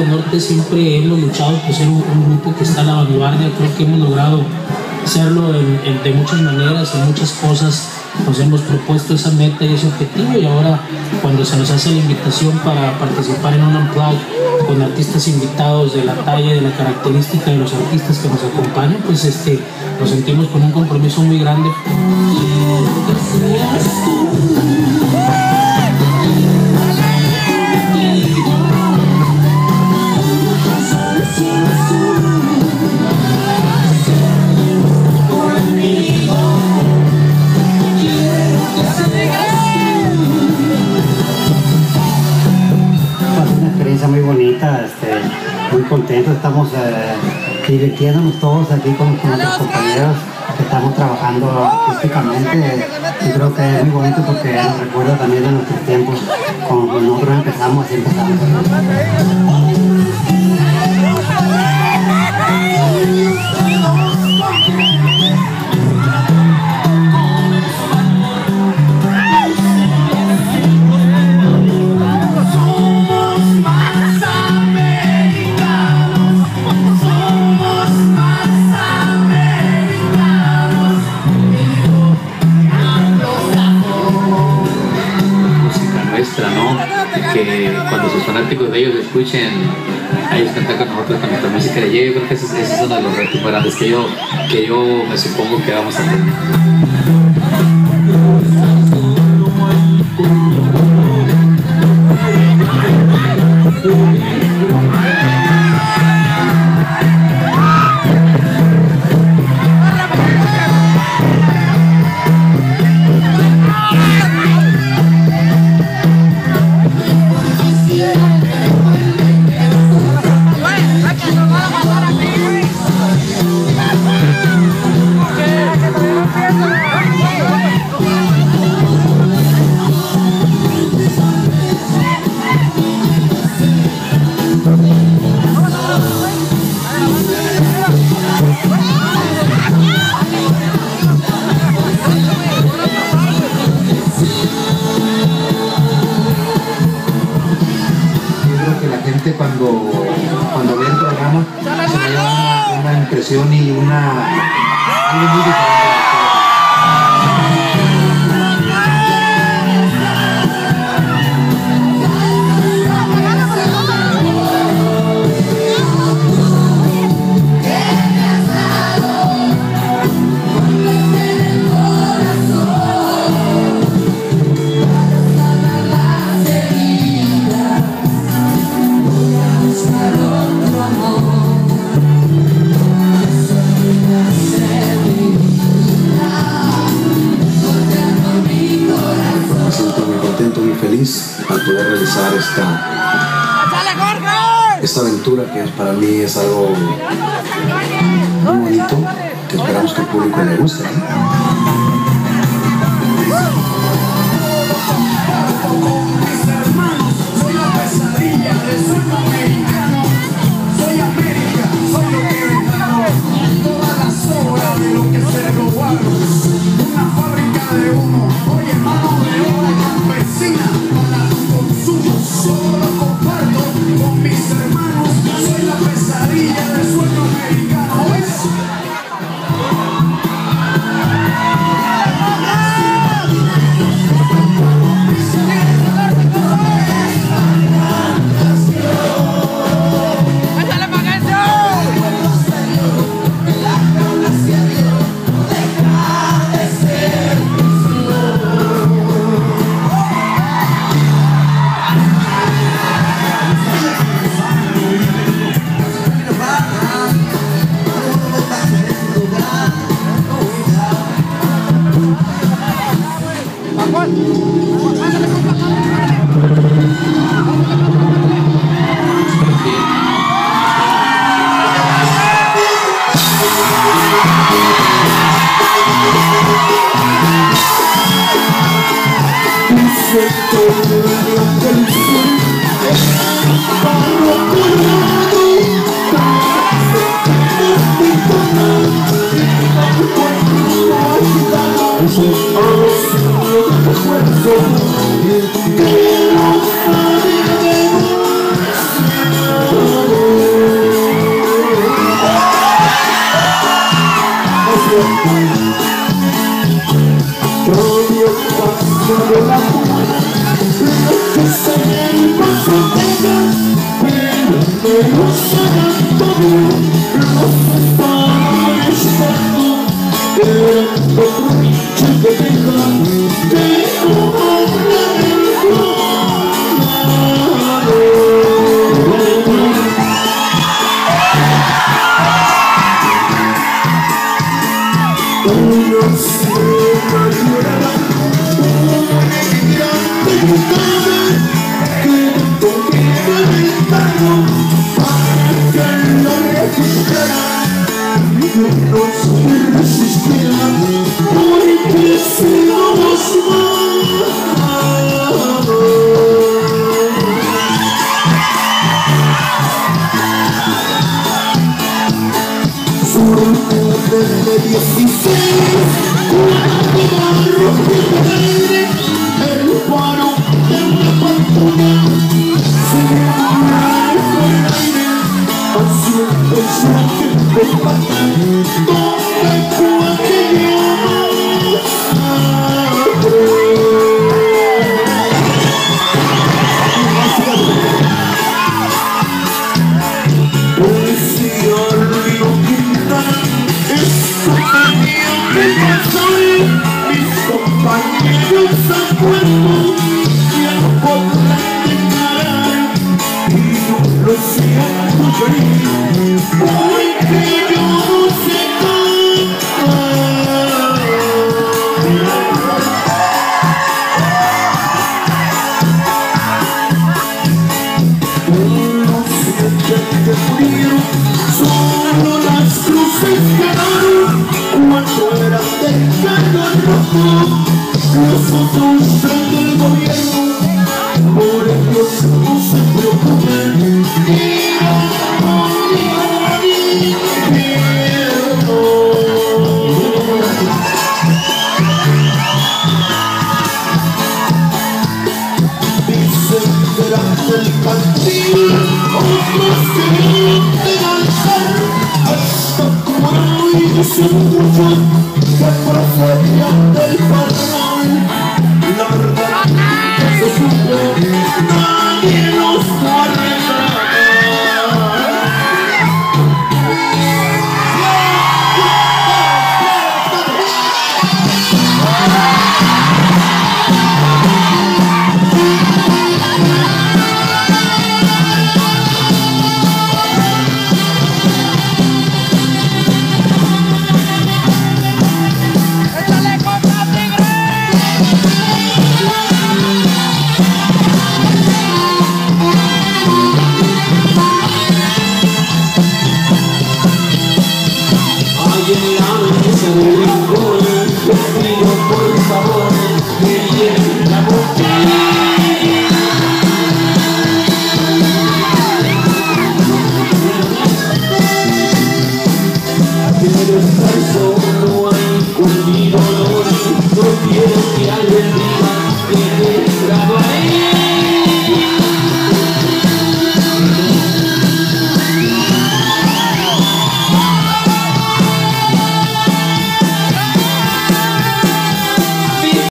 del Norte siempre hemos luchado por ser un grupo que está a la vanguardia. Creo que hemos logrado hacerlo de muchas maneras, en muchas cosas. Nos hemos propuesto esa meta y ese objetivo, y ahora cuando se nos hace la invitación para participar en un Unplugged con artistas invitados de la talla, de la característica de los artistas que nos acompañan, pues nos sentimos con un compromiso muy grande. Muy bonita, muy contentos, estamos divirtiéndonos todos aquí con nuestros compañeros que estamos trabajando artísticamente, y creo que es muy bonito porque nos recuerda también de nuestros tiempos cuando nosotros empezamos, así empezamos. Que cuando sus fanáticos de ellos escuchen a ellos cantar con nosotros con nuestra música de Jay, yo creo que ese es uno de los retos más grandes que yo me supongo que vamos a tener. Cuando ve el programa se lleva una impresión y algo muy diferente. Al poder realizar esta aventura que para mí es algo muy bonito, que esperamos que al público le guste, Recuerdo Odio paso de la muerte, lo que se me pasa pero me gusta todo, los estados tanto, otro pinche que deja de una sierra llorada, una emigrante gritaba que toqué el tango para que lo registraran y que no se resistiera porque si no nos de 16, cuando barro que aire, el paro de una patrona se me arrancó el aire, haciendo el saque de pata, donde fue que mis compañeros a cuerpo ya no podrán declarar y yo lo siento llorar porque yo no sé cantar. Los sienten que murieron, solo las cruces quedaron cuando eran de carro rojo, los otros son del gobierno, por ellos no se preocupen, dicen delante del cantil, otros que vienen de danzar, hasta como hoy dicen muchos que procedían del parque.